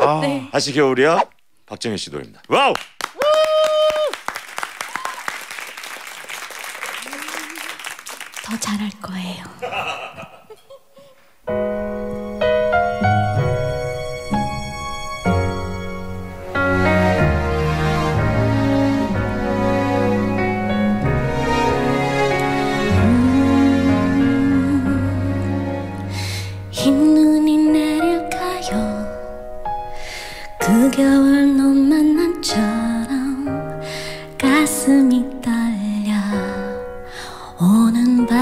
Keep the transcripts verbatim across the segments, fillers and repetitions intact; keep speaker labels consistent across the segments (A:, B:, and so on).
A: 아,
B: 네.
A: 다시 겨울이야. 박정현 씨 노래입니다. 와우.
B: 더 잘할 거예요.
C: 흰눈이 내릴까요? 그 겨울 너 만난 처럼 가슴이 떨려 오는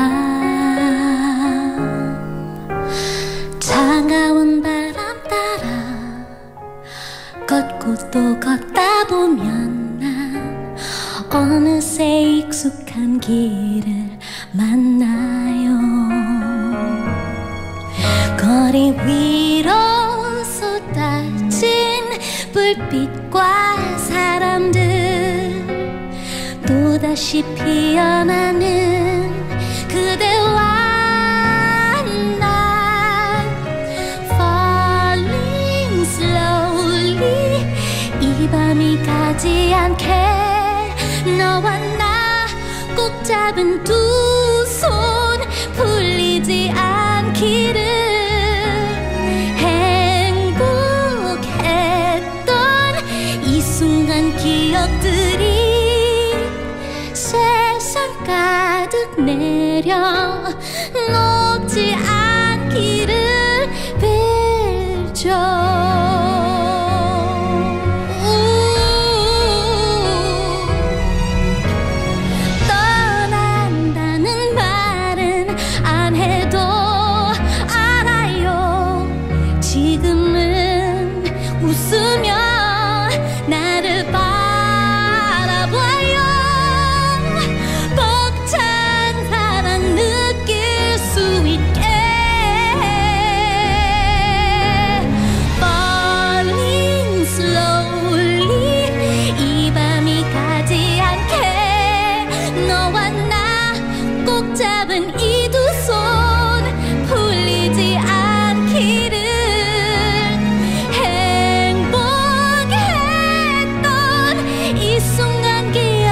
C: 밤 차가운 바람 따라 걷고 또 걷다 보면 난 어느새 익숙한 길을 만나요. 거리 위로 쏟아진 불빛과 사람들 또다시 피어나는 그대와 난 Falling slowly 이 밤이 가지 않게 너와 나 꼭 잡은 두 손 풀리지 않기를 기억들이 세상 가득 내려 녹지 않기를 빌죠. 떠난다는 말은 안 해도 알아요. 지금은 웃으며 나를 봐 잡은 이 두 손 풀리지 않기를 행복했던 이 순간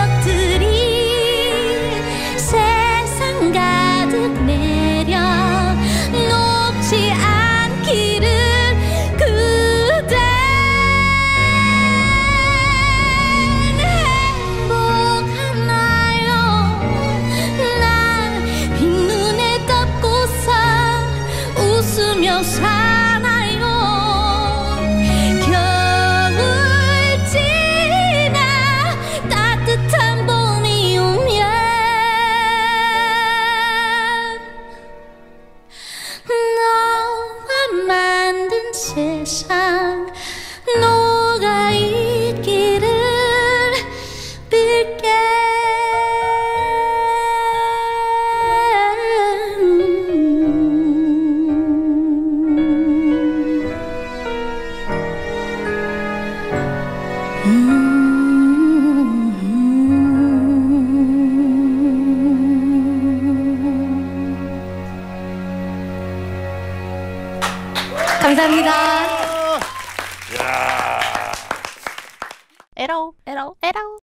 C: 기억들이 세상 가득 내려 녹지 않기를 그댄 행복하나요? 웃으며 사나요? 겨울 지나 따뜻한 봄이 오면 너와 만든 세상 너가 있기를 빌게.
B: 감사합니다.
A: 야.
B: 에러 에러 에러